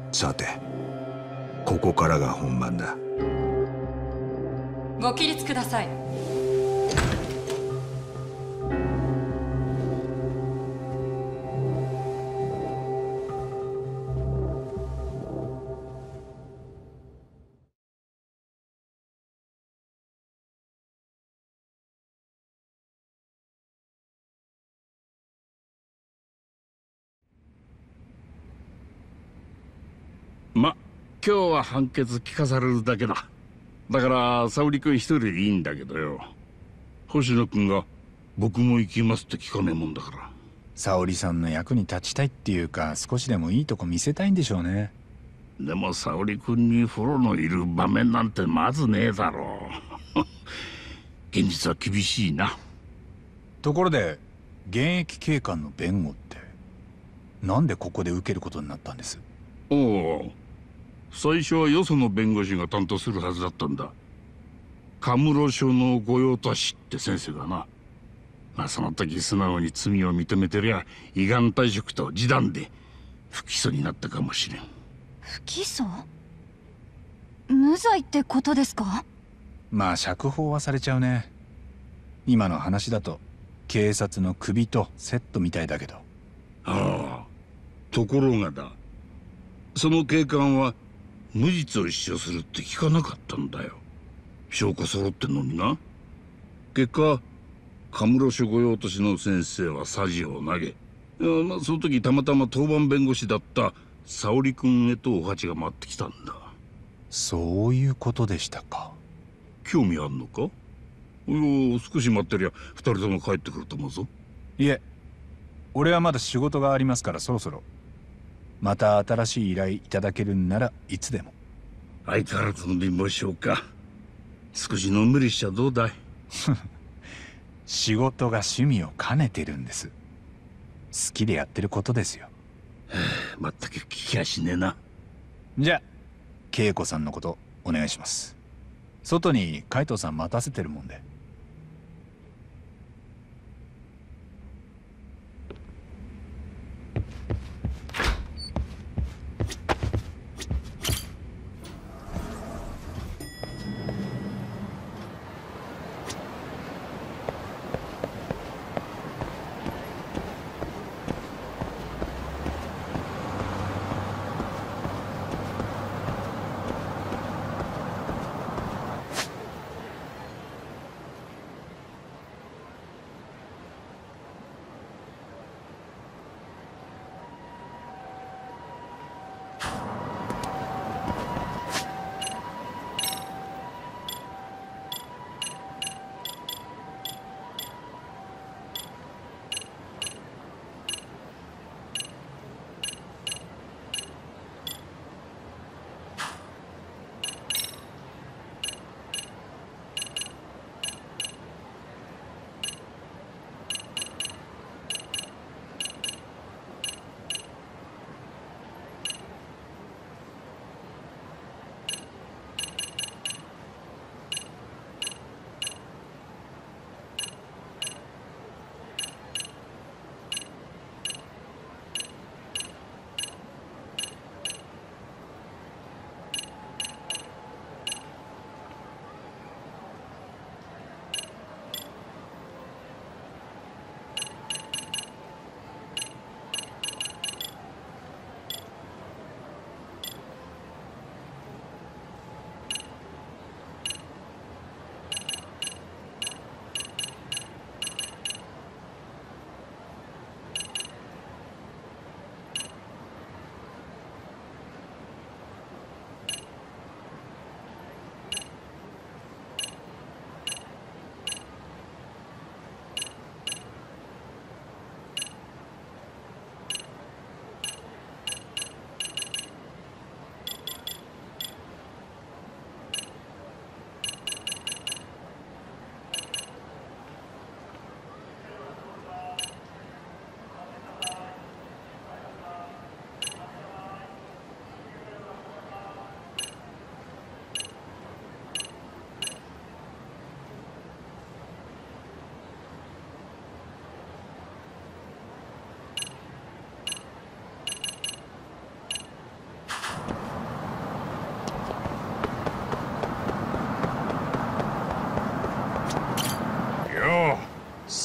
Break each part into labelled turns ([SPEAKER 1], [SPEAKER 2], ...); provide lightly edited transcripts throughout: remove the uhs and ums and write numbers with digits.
[SPEAKER 1] さて、ここからが本番だ。
[SPEAKER 2] ご起立ください。
[SPEAKER 3] 今日は判決聞かされるだけだ。だから沙織君一人でいいんだけどよ。星野君が僕も行きますって聞かねえもんだから。
[SPEAKER 4] 沙織さんの役に立ちたいっていうか、少しでもいいとこ見せたいんでしょうね。
[SPEAKER 3] でも沙織君に風呂のいる場面なんてまずねえだろう。現実は厳しいな。
[SPEAKER 4] ところで現役警官の弁護ってなんでここで受けることになったんです？
[SPEAKER 3] おお、最初はよその弁護士が担当するはずだったんだ。カムロ署の御用達って先生がな。その時素直に罪を認めてりゃ依願退職と示談で不起訴になったかもしれん。
[SPEAKER 5] 不起訴？無罪ってことですか？
[SPEAKER 4] 釈放はされちゃうね。今の話だと警察の首とセットみたいだけど。
[SPEAKER 3] ああ、ところがだ、その警官は無実を主張するって聞かなかったんだよ。証拠揃ってんのにな。結果カムロ署御用達の先生はさじを投げ、その時たまたま当番弁護士だった沙織君へとお鉢が回ってきたんだ。
[SPEAKER 4] そういうことでしたか。
[SPEAKER 3] 興味あんのか？いや、少し待ってりゃ二人とも帰ってくると思うぞ。
[SPEAKER 4] いえ、俺はまだ仕事がありますから、そろそろ。また新しい依頼いただけるんならいつでも。
[SPEAKER 3] 相変わらずの貧乏症か。少しのんびりしちゃどうだい？
[SPEAKER 4] 仕事が趣味を兼ねてるんです。好きでやってることですよ。
[SPEAKER 3] 全く聞きやしねえな。
[SPEAKER 4] じゃあ恵子さんのことお願いします。外に海藤さん待たせてるもんで。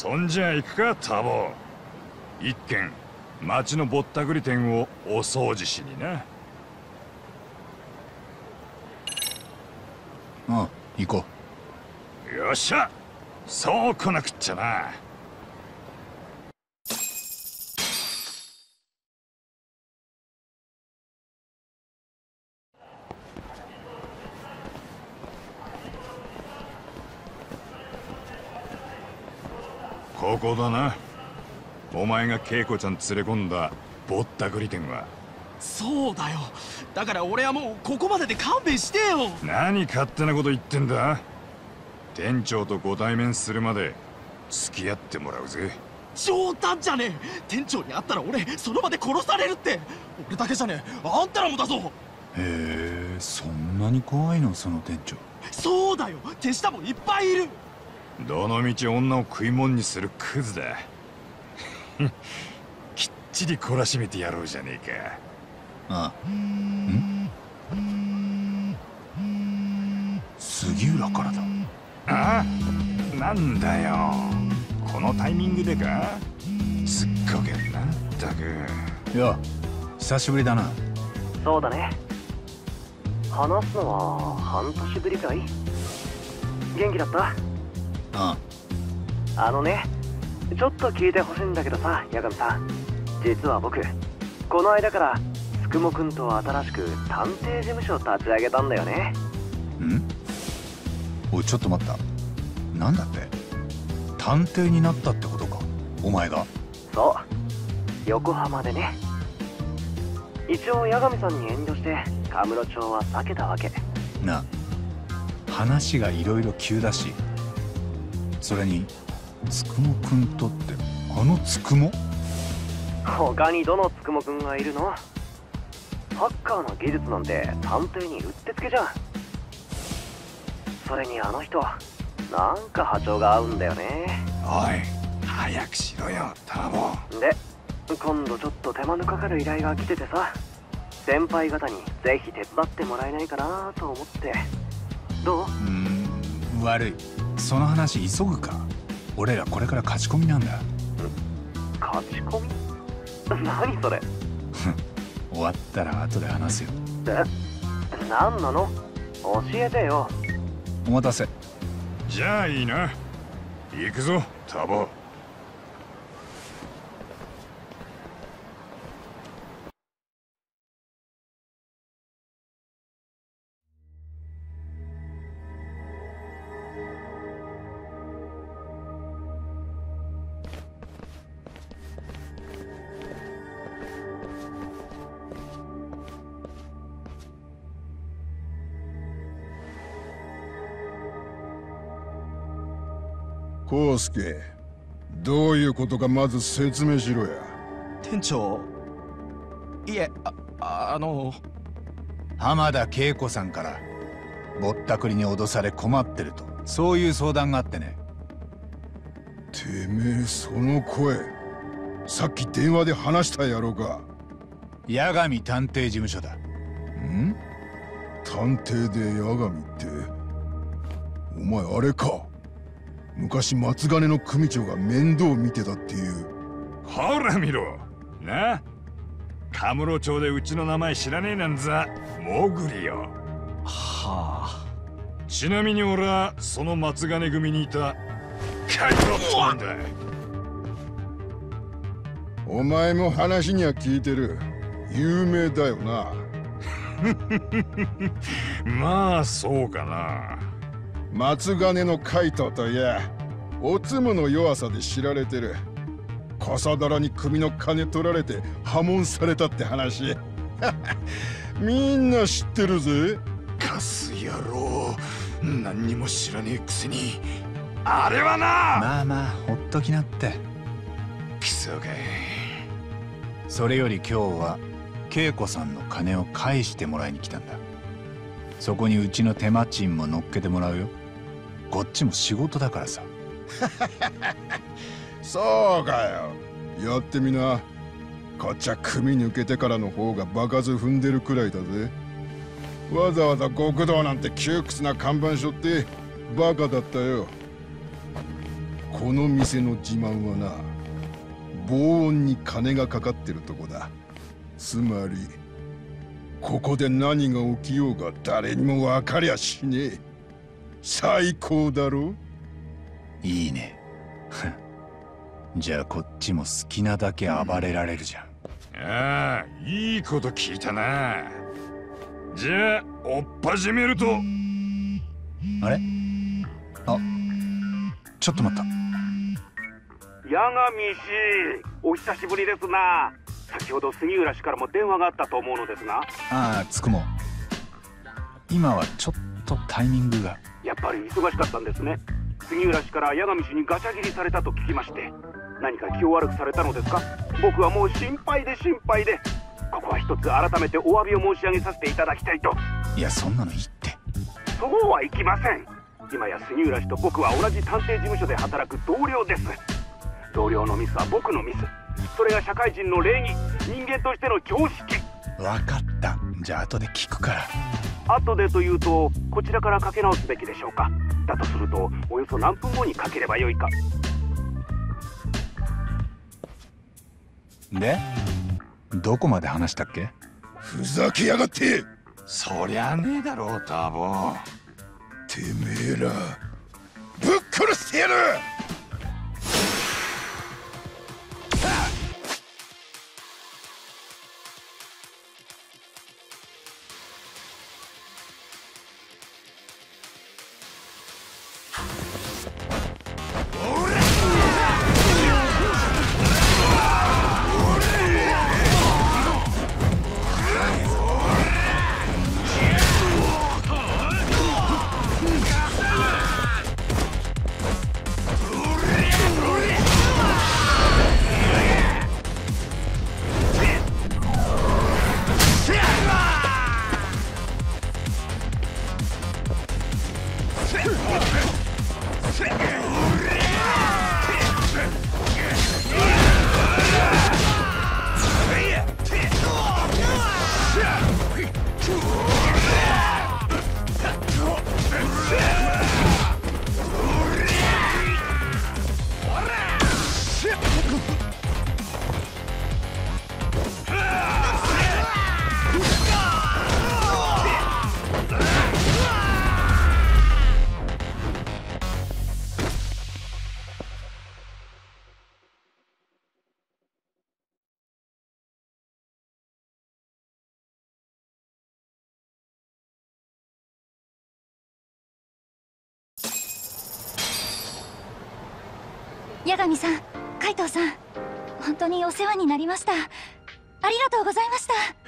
[SPEAKER 2] そんじゃ行くかタボ。一軒町のぼったくり店をお掃除しにな。
[SPEAKER 4] ああ、行こ
[SPEAKER 2] う。よっしゃ、そう来なくっちゃな。ここだな。お前が恵子ちゃん連れ込んだぼったくり店は。
[SPEAKER 6] そうだよ。だから俺はもうここまでで勘弁してよ。
[SPEAKER 2] 何勝手なこと言ってんだ。店長とご対面するまで付き合ってもらうぜ。
[SPEAKER 6] 冗談じゃねえ。店長に会ったら俺その場で殺されるって。俺だけじゃねえ、あんたらもだぞ。
[SPEAKER 4] へえ、そんなに怖いのその店長。
[SPEAKER 6] そうだよ、手下もいっぱいいる。
[SPEAKER 2] どのみち女を食い物にするクズだ。きっちり懲らしめてやろうじゃねえか。
[SPEAKER 4] ああ。杉浦からだ。
[SPEAKER 2] ああ、なんだよ、このタイミングでか。すっごけんなったく。
[SPEAKER 4] いや、久しぶりだな。
[SPEAKER 7] そうだね。話すのは半年ぶりかい。元気だった？
[SPEAKER 4] あ
[SPEAKER 7] あのね、ちょっと聞いてほしいんだけどさ、八神さん。実は僕、この間からつくもくんと新しく探偵事務所を立ち上げたんだよね。
[SPEAKER 4] ん？おい、ちょっと待った。なんだって？探偵になったってことか、お前が。
[SPEAKER 7] そう、横浜でね。一応八神さんに遠慮してカムロ町は避けたわけ。
[SPEAKER 4] な、話がいろいろ急だし、それにつくもくんとってあのつくも？
[SPEAKER 7] 他にどのつくもくんがいるの？ハッカーの技術なんて探偵にうってつけじゃん。それにあの人、なんか波長が合うんだよね。
[SPEAKER 2] おい、早くしろよタボ。
[SPEAKER 7] で、今度ちょっと手間のかかる依頼が来ててさ、先輩方にぜひ手伝ってもらえないかなと思って。どう？
[SPEAKER 4] 悪い。その話急ぐか。俺らこれから勝ち込みなんだ。
[SPEAKER 7] 勝ち込み？何それ？
[SPEAKER 4] 終わったら後で話すよ。
[SPEAKER 7] 何なの？教えてよ。
[SPEAKER 4] お待たせ。
[SPEAKER 2] じゃあいいな。行くぞタボ。
[SPEAKER 1] 康介、どういうことかまず説明しろや。
[SPEAKER 6] 店長、いえ、
[SPEAKER 4] 浜田恵子さんからぼったくりに脅され困ってると、そういう相談があってね。
[SPEAKER 1] てめえ、その声さっき電話で話したやろか。
[SPEAKER 4] 八神探偵事務所だ。
[SPEAKER 1] ん？探偵で八神って、お前あれか。昔松金の組長が面倒見てたっていう。
[SPEAKER 2] ほら見ろな。カムロ町でうちの名前知らねえなんざモグリよ。
[SPEAKER 6] はあ。
[SPEAKER 2] ちなみに俺はその松金組にいたカイトってなんだ。
[SPEAKER 1] お前も話には聞いてる。有名だよな。
[SPEAKER 2] まあそうかな。
[SPEAKER 1] 松金のカイトといや、おつむの弱さで知られてる。コソ泥に組の金取られて破門されたって話。みんな知ってるぜ。
[SPEAKER 2] カス野郎、何にも知らねえくせに。あれはな。
[SPEAKER 4] まあまあ、ほっときなって。
[SPEAKER 2] クソかい。
[SPEAKER 4] それより今日は恵子さんの金を返してもらいに来たんだ。そこにうちの手間賃も乗っけてもらうよ。こっちも仕事だからさ。
[SPEAKER 1] そうかよ。やってみな。こっちは組抜けてからの方が場数踏んでるくらいだぜ。わざわざ極道なんて窮屈な看板背負ってバカだったよ。 この店の自慢はな、防音に金がかかってるとこだ。つまりここで何が起きようが誰にも分かりゃしねえ。最高だろ。
[SPEAKER 4] いいね。じゃあこっちも好きなだけ暴れられるじゃん。
[SPEAKER 2] ああ、いいこと聞いたな。じゃあ追っ始めると。
[SPEAKER 4] あれ？あ、ちょっと待った。
[SPEAKER 8] 八神氏、お久しぶりですな。先ほど杉浦氏からも電話があったと思うのですが。
[SPEAKER 4] ああ、つくも。今はちょっとタイミングが。
[SPEAKER 8] やっぱり忙しかったんですね。杉浦氏から八神氏にガチャ切りされたと聞きまして。何か気を悪くされたのですか？僕はもう心配で心配で。ここは一つ改めてお詫びを申し上げさせていただきたいと。
[SPEAKER 4] いや、そんなのいいって。
[SPEAKER 8] そうはいきません。今や杉浦氏と僕は同じ探偵事務所で働く同僚です。同僚のミスは僕のミス。それが社会人の礼儀、人間としての常識。
[SPEAKER 4] 分かった。じゃあ後で聞くから。
[SPEAKER 8] 後でというとこちらからかけ直すべきでしょうか。だとするとおよそ何分後にかければよいか。
[SPEAKER 4] で、どこまで話したっけ？
[SPEAKER 1] ふざけやがって。
[SPEAKER 2] そりゃねえだろう、ターボ。
[SPEAKER 1] てめえらぶっ殺してやる。
[SPEAKER 5] 八神さん、海藤さん、本当にお世話になりました。ありがとうございました。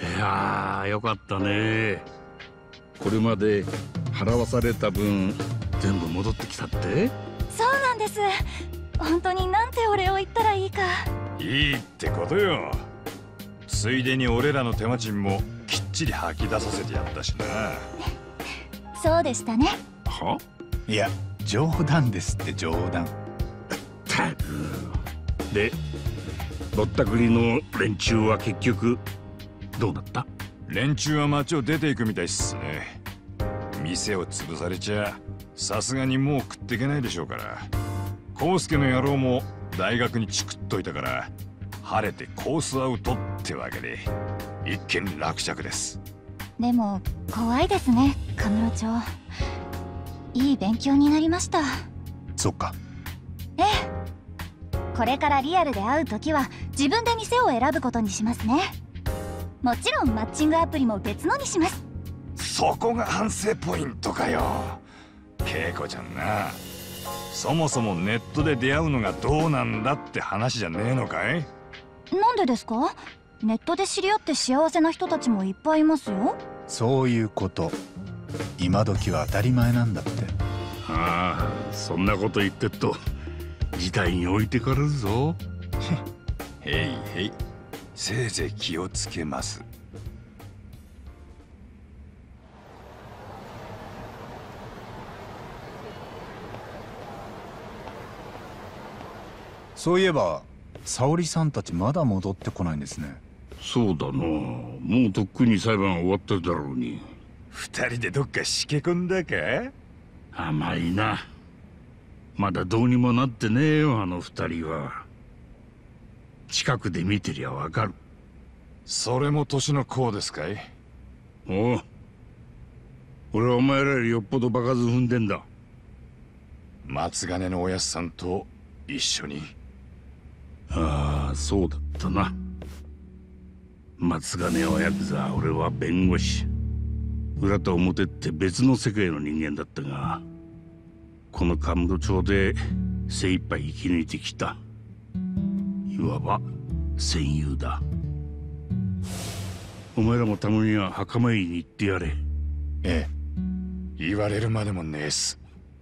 [SPEAKER 3] いやー、よかったね。これまで払わされた分全部戻ってきたって？
[SPEAKER 5] そうなんです。本当になんてお礼を言ったらいいか。
[SPEAKER 2] いいってことよ。ついでに俺らの手間賃もきっちり吐き出させてやったしな。
[SPEAKER 5] そうでしたね。
[SPEAKER 3] は？
[SPEAKER 4] いや、冗談ですって、冗談。
[SPEAKER 3] で、ぼったくりの連中は結局どうなった？
[SPEAKER 2] 連中は町を出ていくみたいっすね。店を潰されちゃさすがにもう食っていけないでしょうから。康介の野郎も大学にチクっといたから晴れてコースアウトってわけで一件落着です。
[SPEAKER 5] でも怖いですね、カムロ町。いい勉強になりました。
[SPEAKER 4] そっか。
[SPEAKER 5] ええ、これからリアルで会うときは自分で店を選ぶことにしますね。もちろんマッチングアプリも別のにします。
[SPEAKER 2] そこが反省ポイントかよ、恵子ちゃんな。そもそもネットで出会うのがどうなんだって話じゃねえのかい？
[SPEAKER 5] なんでですか？ネットで知り合って幸せな人たちもいっぱいいますよ。
[SPEAKER 4] そういうこと。今時は当たり前なんだって。
[SPEAKER 3] ああ、そんなこと言ってっと事態に置いてかれるぞ。
[SPEAKER 2] へいへい、せいぜい気をつけます。
[SPEAKER 4] そういえば沙織さんたちまだ戻ってこないんですね。
[SPEAKER 3] そうだな、もうとっくに裁判終わってるだろうに。
[SPEAKER 2] 二人でどっかしけ込んだか？
[SPEAKER 3] 甘いな。 まだどうにもなってねえよ、あの二人は。近くで見てりゃわかる。
[SPEAKER 2] それも年の功ですかい？
[SPEAKER 3] おう。俺はお前らよりよっぽど場数踏んでんだ。
[SPEAKER 2] 松金のおやっさんと一緒に。
[SPEAKER 3] ああ、そうだったな。松金はヤクザ、俺は弁護士。裏と表って別の世界の人間だったが、この神室町で精一杯生き抜いてきた。いわば戦友だ。お前らもたまには墓参りに行ってやれ。
[SPEAKER 2] ええ、言われるまでもねえっす。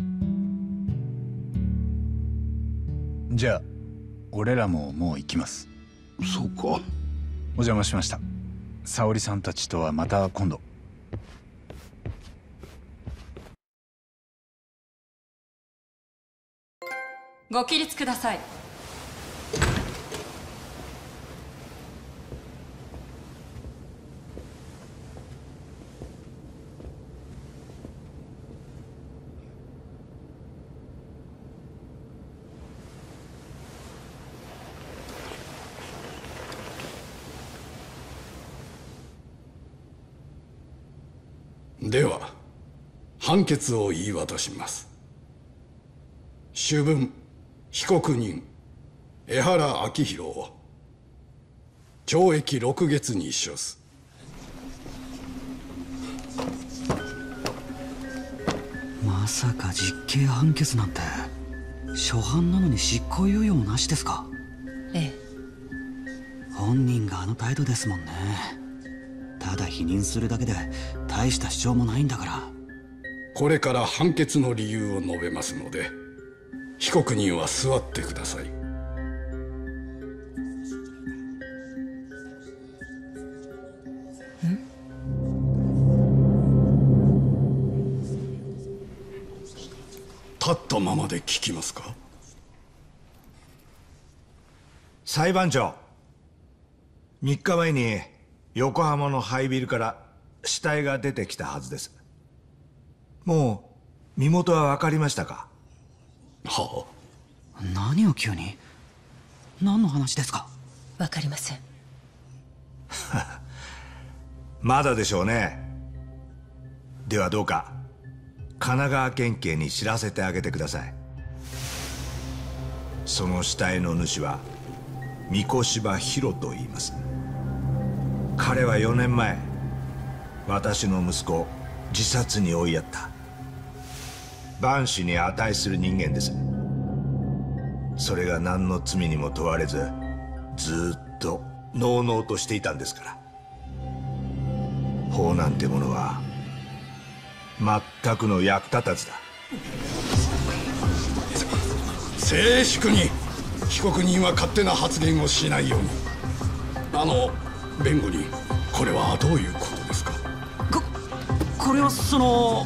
[SPEAKER 4] じゃあ俺らももう行きます。
[SPEAKER 3] そうか。
[SPEAKER 4] お邪魔しました。沙織さんたちとはまた今度。
[SPEAKER 9] ご起立ください。
[SPEAKER 10] では判決を言い渡します。主文被告人江原明宏を懲役6月に処す。
[SPEAKER 11] まさか実刑判決なんて。初犯なのに執行猶予もなしですか？
[SPEAKER 9] ええ。
[SPEAKER 11] 本人があの態度ですもんね。ただ否認するだけで大した主張もないんだから。
[SPEAKER 10] これから判決の理由を述べますので、被告人は座ってください。立ったままで聞きますか？
[SPEAKER 12] 裁判長、3日前に横浜の廃ビルから死体が出てきたはずです。もう身元は分かりましたか？
[SPEAKER 10] は
[SPEAKER 11] あ。何を急に？何の話ですか？
[SPEAKER 9] 分かりません。
[SPEAKER 12] まだでしょうね。ではどうか神奈川県警に知らせてあげてください。その死体の主は三越柴博と言います。彼は4年前私の息子を自殺に追いやった万死に値する人間です。それが何の罪にも問われずずっとのうのうとしていたんですから。法なんてものは全くの役立たずだ。
[SPEAKER 10] 静粛に。被告人は勝手な発言をしないように。弁護人、これはどういうことですか？
[SPEAKER 11] これはその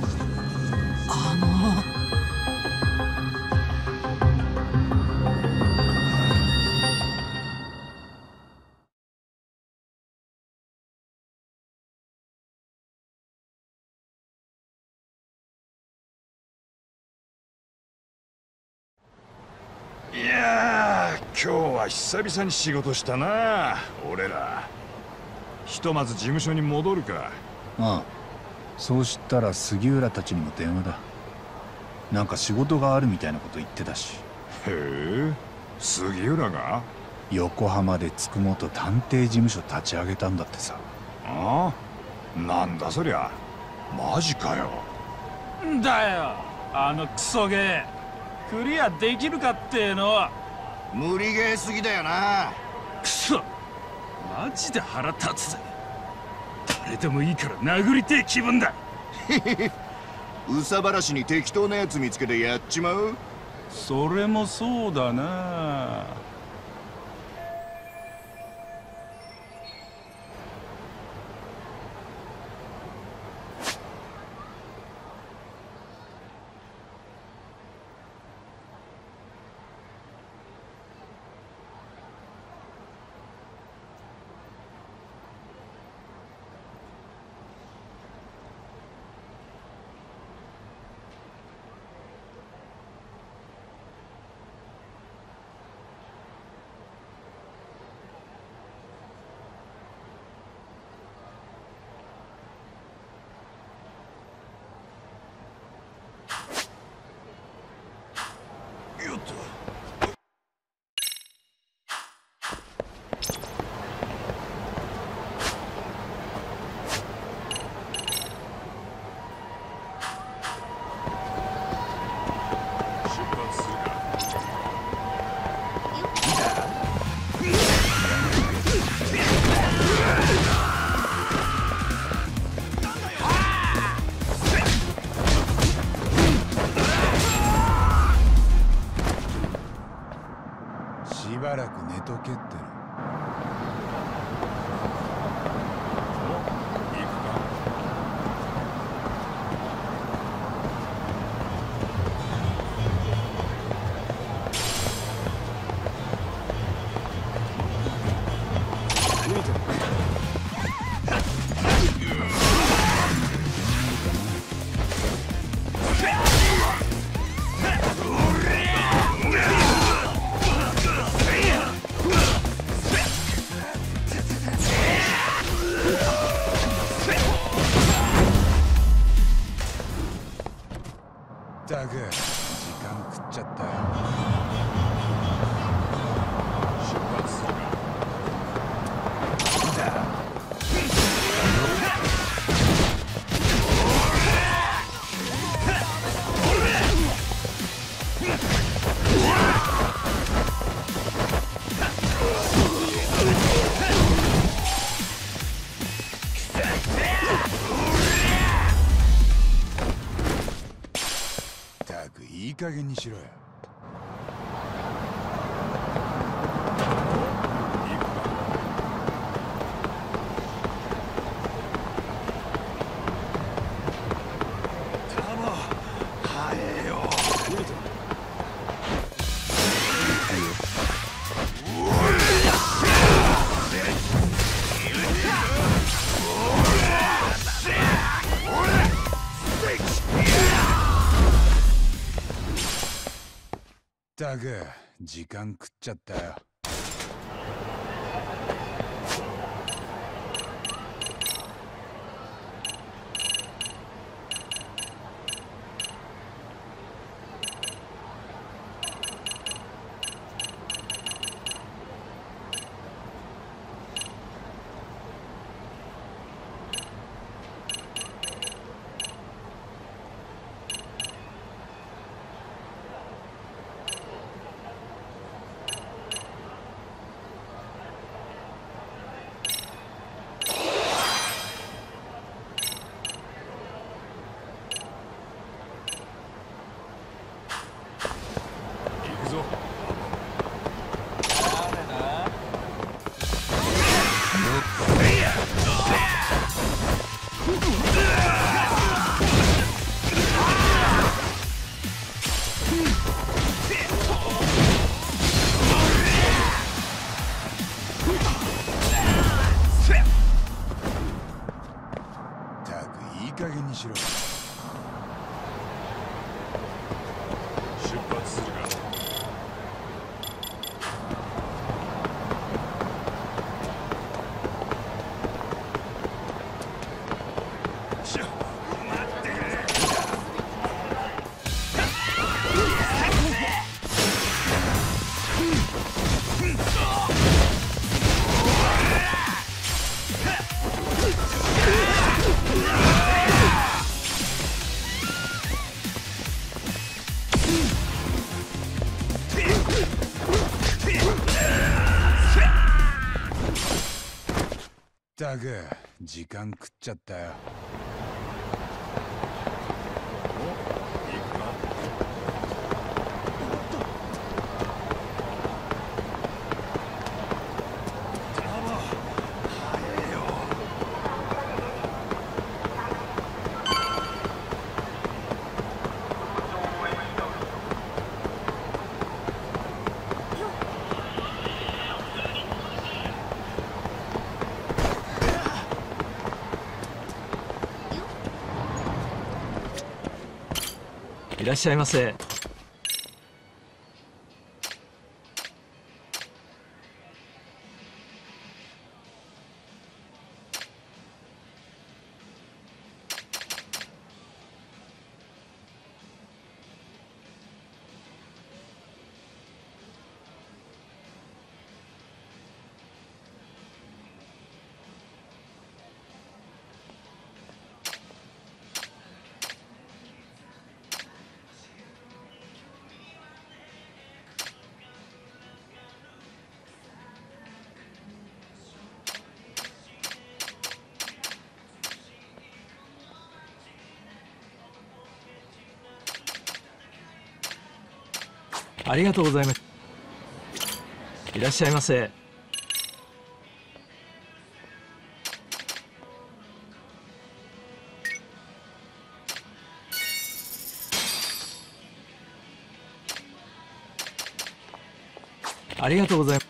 [SPEAKER 2] いやー、今日は久々に仕事したな。俺らひとまず事務所に戻るか。
[SPEAKER 4] ああ、そうしたら杉浦たちにも電話だ。なんか仕事があるみたいなこと言ってたし。
[SPEAKER 2] へえ、杉浦が
[SPEAKER 4] 横浜でつくもと探偵事務所立ち上げたんだってさ。
[SPEAKER 2] ああ、なんだそりゃ。マジかよ。
[SPEAKER 13] んだよ、あのクソゲークリアできるかっての。
[SPEAKER 14] 無理ゲーすぎだよな。
[SPEAKER 13] クソ、マジで腹立つぜ。誰でもいいから殴りてえ気分だ。
[SPEAKER 14] うさばらしに適当なやつ見つけてやっちまう。
[SPEAKER 13] それもそうだな。
[SPEAKER 4] ったく時間食っちゃったよ。
[SPEAKER 2] 出発するか。
[SPEAKER 4] ったくいい加減にしろよ。ったく時間食っちゃったよ。いい加減にしろ。出
[SPEAKER 2] 発するか。
[SPEAKER 4] ったく時間食っちゃったよ。
[SPEAKER 6] いらっしゃいませ。ありがとうございます。いらっしゃいませ。ありがとうございます。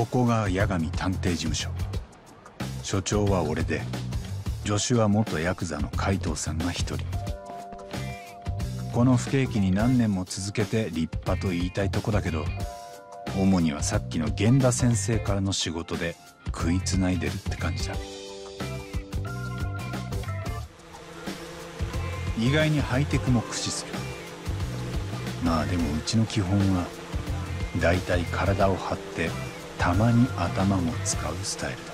[SPEAKER 4] ここが八神探偵事務所。所長は俺で、助手は元ヤクザの海藤さんが一人。この不景気に何年も続けて立派と言いたいとこだけど、主にはさっきの源田先生からの仕事で食いつないでるって感じだ。意外にハイテクも駆使する。まあでもうちの基本はだいたい体を張ってたまに頭も使うスタイルだ。